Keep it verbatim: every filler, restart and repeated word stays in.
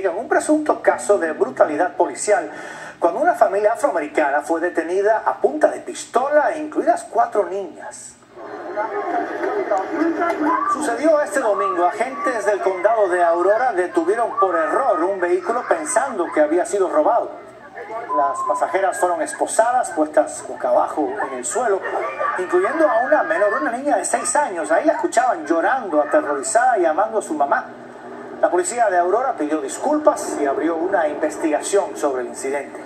investigan un presunto caso de brutalidad policial cuando una familia afroamericana fue detenida a punta de pistola, incluidas cuatro niñas. Sucedió este domingo. Agentes del condado de Aurora detuvieron por error un vehículo pensando que había sido robado. Las pasajeras fueron esposadas, puestas boca abajo en el suelo, incluyendo a una menor, una niña de seis años. Ahí la escuchaban llorando, aterrorizada, llamando a su mamá. La policía de Aurora pidió disculpas y abrió una investigación sobre el incidente.